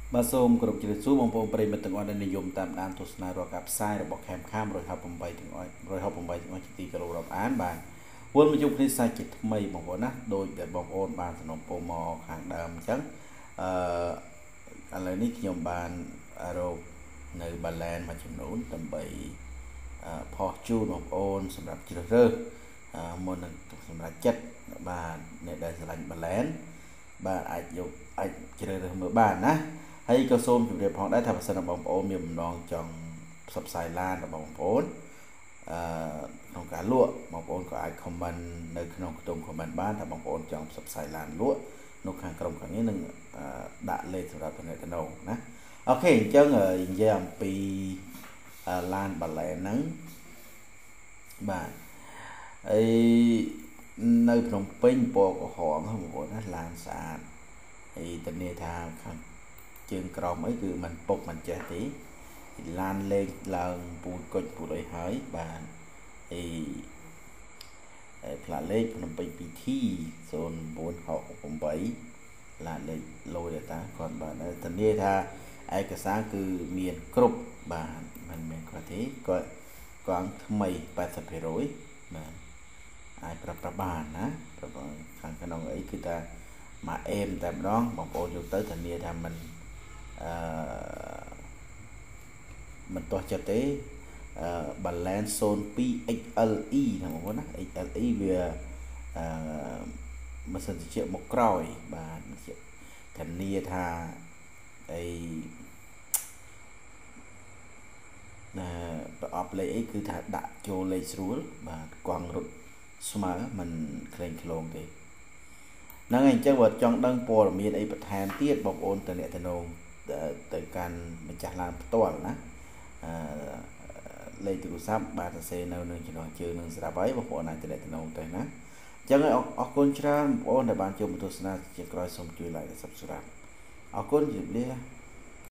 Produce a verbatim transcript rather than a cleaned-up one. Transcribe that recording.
បាទសូមគោរពជម្រាបសួរបងប្អូនប្រិយមិត្តទាំងអស់ដែលនិយមតាមដានទស្សនារាល់ការផ្សាយរបស់ខេមខាមmột không támទាំងអស់một không támទាំងអស់ជាទីគោរពរាប់អានបាទវិលមកជួបគ្នាសាច់ជាថ្មីបងប្អូនណាដោយដែលបងប្អូនបានសំណូមពរមកខាងដើមអញ្ចឹងអឺឥឡូវនេះខ្ញុំបានរកនៅបាឡែនមួយចំនួនដើម្បីផុសជូនបងប្អូនសម្រាប់ជ្រើសរើសមុននឹងសម្រាប់ចិត្តបាទអ្នកដែលស្រឡាញ់បាឡែនបាទអាចយកអាចជ្រើសរើសមើលបានណាហើយក៏សូមជម្រាបផងដែរថាបើសិនបងប្អូនមានបំណងចង់ផ្សព្វផ្សាយឡានរបស់បងប្អូនអឺក្នុងការលក់បងប្អូនក៏អាច comment នៅក្នុងខ្ទង់ comment បានថាបងប្អូនចង់ផ្សព្វផ្សាយឡានលក់នៅខាងក្រុមខាងនេះនឹងដាក់លេខសម្រាប់តំណែងណាអូខេអញ្ចឹងនិយាយអំពីឡានបាឡែនហ្នឹងបាទហើយនៅភ្នំពេញពណ៌ក្រហមហ្នឹងបងប្អូនណាឡានស្អាតហើយធានាថាខាងជើងក្រោមអីគឺมันពុកมันចេះទេឡានលេងឡើងពូជគុជពូជអីហើយបាទអីផ្លាកលេខភ្នំពេញ ពី ធី ศูนย์ chín หก 8ឡានលេខលយតាគាត់បាទធានាថាឯកសារគឺមានគ្រប់បាទមិនមែនគាត់ទេគាត់កង់ថ្មី eighty percent បាទអាចប្រាប់ប្រាប់បានណាប្រាប់ខាងក្នុងអីគឺថាមកអេមតែម្ដងបងប្អូនយកទៅធានាថាមិនអឺមិនទាស់ចិត្តទេអឺ balance zone two เอ็กซ์ แอล อี ណាបងប្អូនណា เอ็กซ์ แอล อี វាអឺម៉ាស៊ីនត្រជាក់មកក្រោយបាទធានាថាអីណាប្រអប់លេខអីគឺថាដាក់ចូលលេខស្រួលបាទកង់រត់ស្មើមិនក្លែងក្លងទេហ្នឹងហើយអញ្ចឹងបើចង់ដឹងព័ត៌មានអីបន្ថែមទៀតបងប្អូនទៅអ្នកតំណងទៅកាន់ម្ចាស់ឡានផ្ទាល់ណាអឺលេខទូរស័ព្ទបាទសរសេរនៅនឹងចំណងជើងនឹងស្រាប់ហើយបងប្អូនអាចទៅអ្នកតំណងទៅណាអញ្ចឹងអរគុណច្រើនបងប្អូនដែលបានចូលមកទស្សនាជាក្រោយសូមជួយ like និង Subscribe អរគុណជម្រាបលា